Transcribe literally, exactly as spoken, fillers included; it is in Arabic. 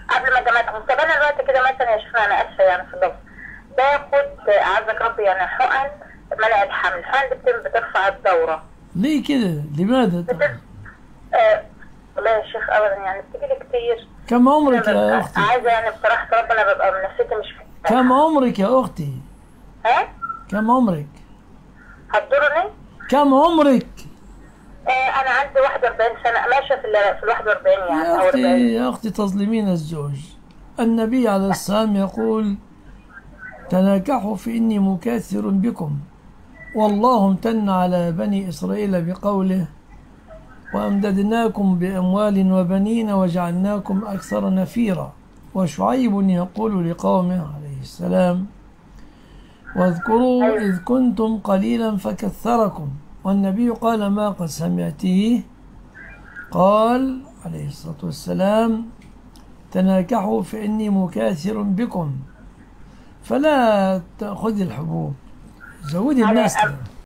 قبل ما جامعتهم. طب انا دلوقتي كده مثلا يا شيخنا، انا اسفه يعني في اللفظ، باخد اعزك ربي يعني حقن منع الحمل، الحقن دي بت- بترفع الدوره. ليه كده؟ لماذا بتر... طبعا؟ آه... والله يا شيخ ابدا يعني بتجيلي كتير. كم انا عمرك يا ببقى أختي؟ عايزه يعني بصراحه ربنا، ببقى من نفسيتي مش كم مرتاحه. عمرك يا أختي؟ ها؟ كم عمرك؟ هتضرني؟ كم عمرك؟ آه انا عندي واحد وأربعين سنه، ماشيه في ال في ال واحد وأربعين يعني يا او أربعين. أختي يا أختي تظلمين الزوج. النبي عليه السلام يقول: تناكحوا فإني مكاثر بكم. والله امتن على بني إسرائيل بقوله: وأمددناكم بأموال وبنين وجعلناكم أكثر نفيرا. وشعيب يقول لقومه عليه السلام: واذكروا ايوه. إذ كنتم قليلا فكثركم. والنبي قال ما قد سمعته، قال عليه الصلاة والسلام: تناكحوا فإني مكاثر بكم. فلا تأخذ الحبوب، زودي على الناس.